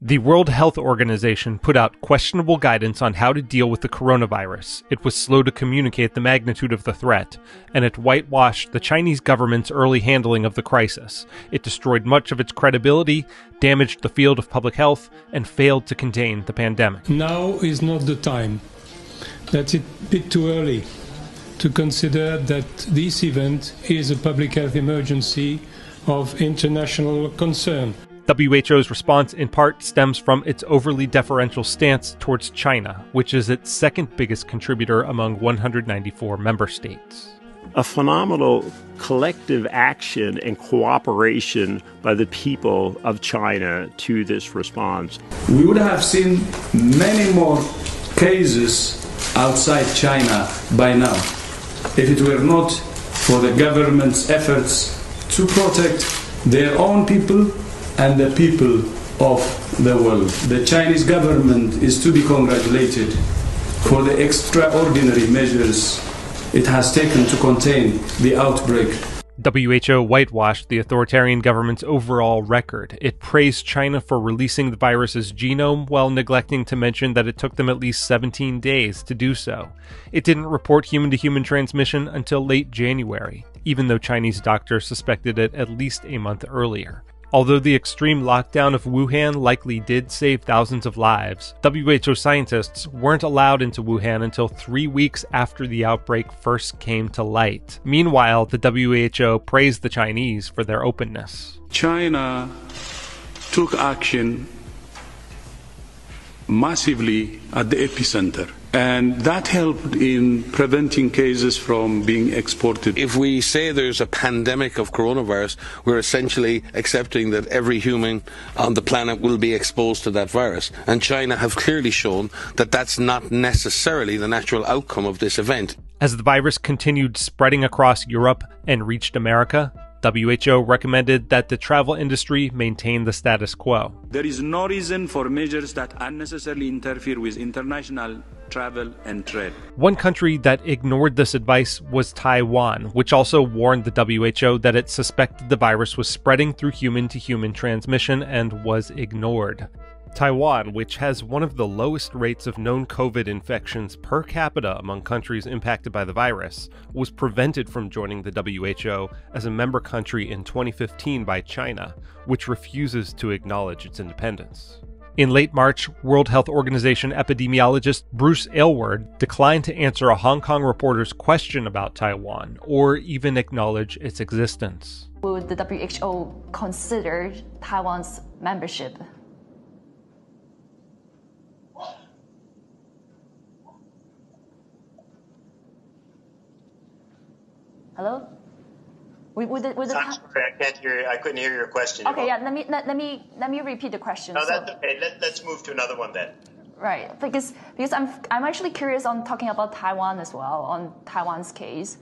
The World Health Organization put out questionable guidance on how to deal with the coronavirus. It was slow to communicate the magnitude of the threat, and it whitewashed the Chinese government's early handling of the crisis. It destroyed much of its credibility, damaged the field of public health, and failed to contain the pandemic. Now is not the time. That's a bit too early to consider that this event is a public health emergency of international concern. WHO's response in part stems from its overly deferential stance towards China, which is its second biggest contributor among 194 member states. A phenomenal collective action and cooperation by the people of China to this response. We would have seen many more cases outside China by now if it were not for the government's efforts to protect their own people and the people of the world. The Chinese government is to be congratulated for the extraordinary measures it has taken to contain the outbreak. WHO whitewashed the authoritarian government's overall record. It praised China for releasing the virus's genome while neglecting to mention that it took them at least 17 days to do so. It didn't report human-to-human transmission until late January, even though Chinese doctors suspected it at least a month earlier. Although the extreme lockdown of Wuhan likely did save thousands of lives, WHO scientists weren't allowed into Wuhan until 3 weeks after the outbreak first came to light. Meanwhile, the WHO praised the Chinese for their openness. China took action massively at the epicenter, and that helped in preventing cases from being exported. If we say there's a pandemic of coronavirus, we're essentially accepting that every human on the planet will be exposed to that virus. And China have clearly shown that that's not necessarily the natural outcome of this event. As the virus continued spreading across Europe and reached America, WHO recommended that the travel industry maintain the status quo. There is no reason for measures that unnecessarily interfere with international travel and trade. One country that ignored this advice was Taiwan, which also warned the WHO that it suspected the virus was spreading through human-to-human transmission and was ignored. Taiwan, which has one of the lowest rates of known COVID infections per capita among countries impacted by the virus, was prevented from joining the WHO as a member country in 2015 by China, which refuses to acknowledge its independence. In late March, World Health Organization epidemiologist Bruce Aylward declined to answer a Hong Kong reporter's question about Taiwan, or even acknowledge its existence. Would the WHO consider Taiwan's membership? Hello? I'm sorry, I can't hear you. I couldn't hear your question. Okay, yeah. Let me repeat the question. No, that's okay. Let's move to another one then. Right, because I'm actually curious on talking about Taiwan as well, on Taiwan's case.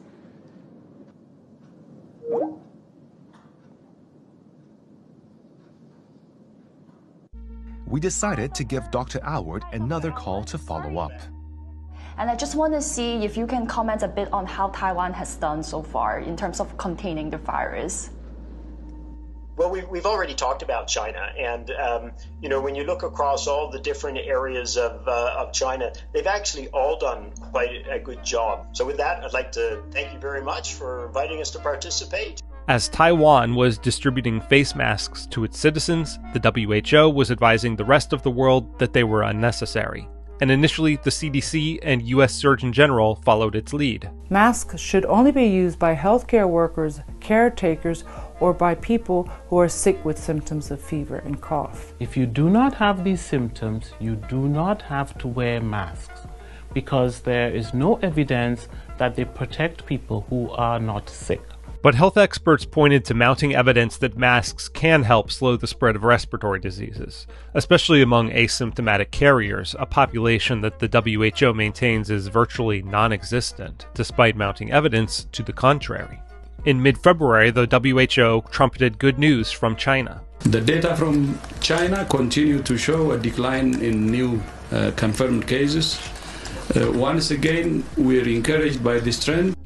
We decided to give Dr. Aylward another call to follow up. And I just want to see if you can comment a bit on how Taiwan has done so far in terms of containing the virus. Well, we've already talked about China, and when you look across all the different areas of China, they've actually all done quite a good job. So with that, I'd like to thank you very much for inviting us to participate. As Taiwan was distributing face masks to its citizens, the WHO was advising the rest of the world that they were unnecessary. And initially, the CDC and U.S. Surgeon General followed its lead. Masks should only be used by healthcare workers, caretakers, or by people who are sick with symptoms of fever and cough. If you do not have these symptoms, you do not have to wear masks, because there is no evidence that they protect people who are not sick. But health experts pointed to mounting evidence that masks can help slow the spread of respiratory diseases, especially among asymptomatic carriers, a population that the WHO maintains is virtually non-existent, despite mounting evidence to the contrary. In mid-February, the WHO trumpeted good news from China. The data from China continue to show a decline in new confirmed cases. Once again, we're encouraged by this trend.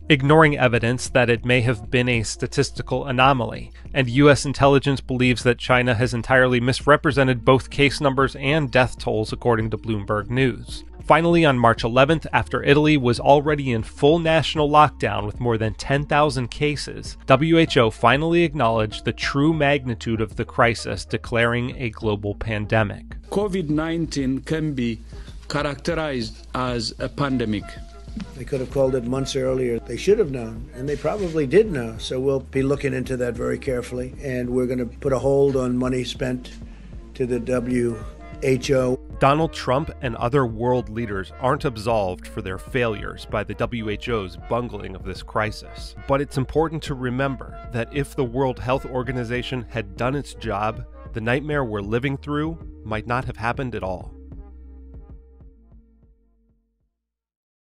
ignoring evidence that it may have been a statistical anomaly, and U.S. intelligence believes that China has entirely misrepresented both case numbers and death tolls according to Bloomberg News. Finally, on March 11th, after Italy was already in full national lockdown with more than 10,000 cases, WHO finally acknowledged the true magnitude of the crisis, declaring a global pandemic. COVID-19 can be characterized as a pandemic. They could have called it months earlier. They should have known, and they probably did know. So we'll be looking into that very carefully, and we're going to put a hold on money spent to the WHO. Donald Trump and other world leaders aren't absolved for their failures by the WHO's bungling of this crisis. But it's important to remember that if the World Health Organization had done its job, the nightmare we're living through might not have happened at all.